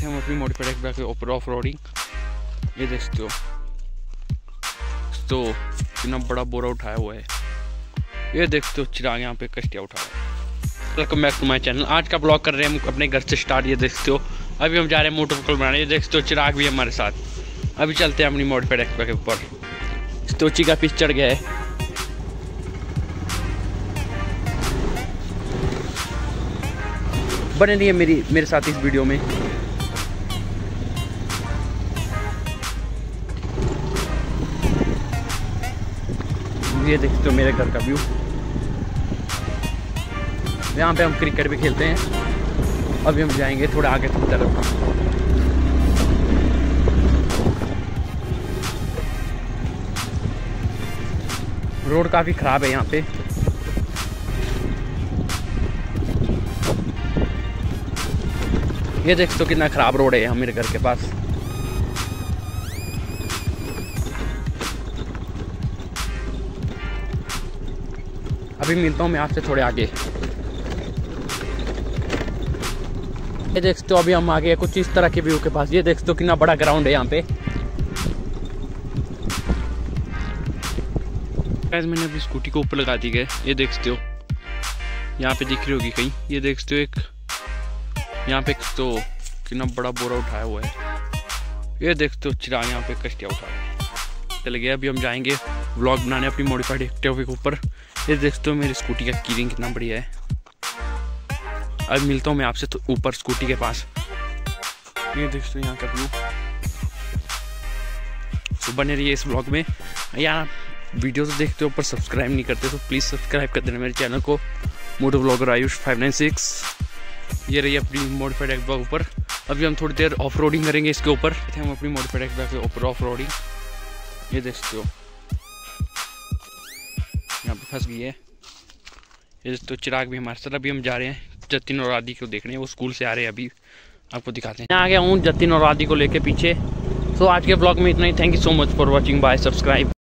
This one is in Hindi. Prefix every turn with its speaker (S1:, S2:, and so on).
S1: थे हम अपनी मॉडिफाइड एक्टिवा के ऊपर ऑफ रोडिंग। ये देख सकते हो तो कितना बड़ा बोरा उठाया हुआ है। ये देख सकते हो चिराग यहाँ पे कश्तियाँ उठा रहा है। Welcome back to my channel. आज का ब्लॉग कर रहे हैं हम अपने घर से स्टार्ट। ये देख सकते हो अभी हम जा रहे हैं मोटरसाइकिल बनाने। ये देख सकते हो चिराग भी हमारे साथ। अभी चलते हैं अपनी मॉडिफाइड एक्टिवा के ऊपर। तो का पीस चढ़ गया है। बने रहिए मेरे साथ इस वीडियो में। ये देखते हो मेरे घर का व्यू। यहाँ पे हम क्रिकेट भी खेलते हैं। अभी हम जाएंगे थोड़ा आगे की तरफ। रोड काफी खराब है यहाँ पे। ये देख तो कितना खराब रोड है मेरे घर के पास। अभी मिलता हूँ मैं आपसे थोड़े आगे। ये देख तो अभी हम आ गए कुछ इस तरह के व्यू के पास। ये देख तो कितना बड़ा ग्राउंड है यहाँ पे। मैंने अभी स्कूटी को ऊपर लगा दी है। ये देखते हो यहाँ पे दिख रही होगी कहीं। ये देखते हो एक यहाँ पे तो कितना बड़ा बोरा उठाया हुआ है। ये देखते हो चिराग यहाँ पे कश्तियाँ उठा रहा है। चले गए अभी हम जाएंगे व्लॉग बनाने अपनी मॉडिफाइड एक्टिवा के ऊपर। ये देखते हो मेरी स्कूटी का कीरिंग कितना बढ़िया है। अब मिलता हूँ मैं आपसे तो ऊपर स्कूटी के पास। ये देखते हो यहाँ का व्यू। तो बने रहिए इस व्लॉग में। यार वीडियो तो देखते हो पर सब्सक्राइब नहीं करते तो प्लीज़ सब्सक्राइब कर देना मेरे चैनल को, मोटो ब्लॉगर आयुष 596। ये रही अपनी मॉडिफाइड एक्टिवा ऊपर। अभी हम थोड़ी देर ऑफ रोडिंग करेंगे इसके ऊपर। हम अपनी मॉडिफाइड एक्टिवा के ऊपर ऑफ रोडिंग। ये देखते हो यहाँ पे फंस गई है। ये तो चिराग भी हमारे साथ। अभी हम जा रहे हैं जतिन और आदि को देखने। वो स्कूल से आ रहे हैं। अभी आपको दिखाते हैं। मैं आ गया हूँ जतिन और आदि को लेके पीछे। तो आज के ब्लॉग में इतना ही। Thank you so much for watching. Bye. Subscribe.